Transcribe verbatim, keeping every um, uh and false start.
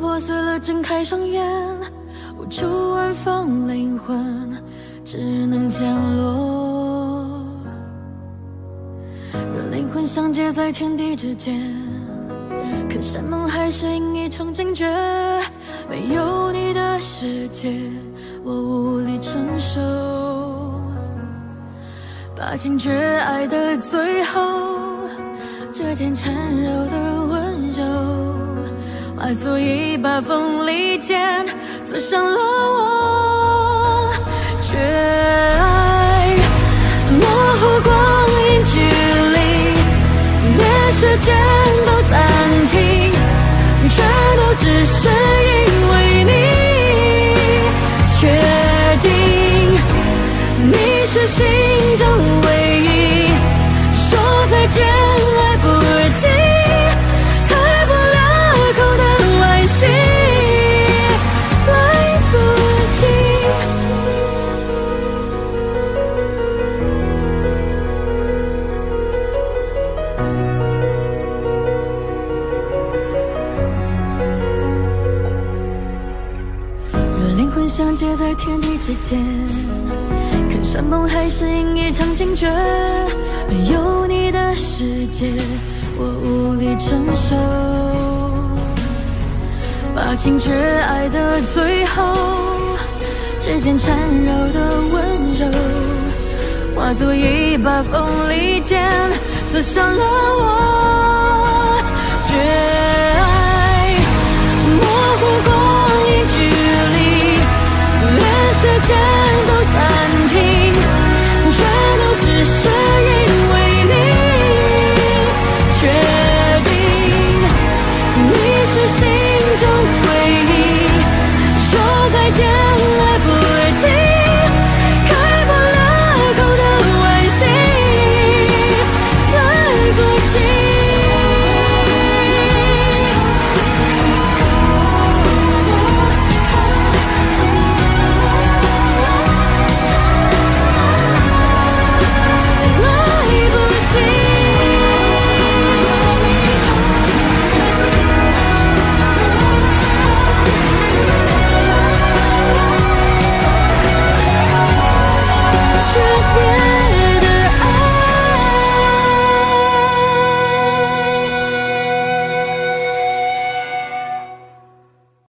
破碎了，睁开双眼，无处安放灵魂，只能降落。若灵魂相接在天地之间，看山盟海誓，应一场惊觉。没有你的世界，我无力承受。把情绝爱的最后，这件缠绕的温柔，化作一把锋利剑，刺伤了我。绝爱模糊光阴距离，连时间都暂停，全都只是因为你。确定你是心中唯一，说再见来不及，开不了口的惋惜，来不及。若灵魂相接在天地之间，看山盟海誓，应一场惊觉。没有你的世界，我无力承受。把情绝爱的最后，指尖缠绕的温柔，化作一把锋利剑，刺伤了我。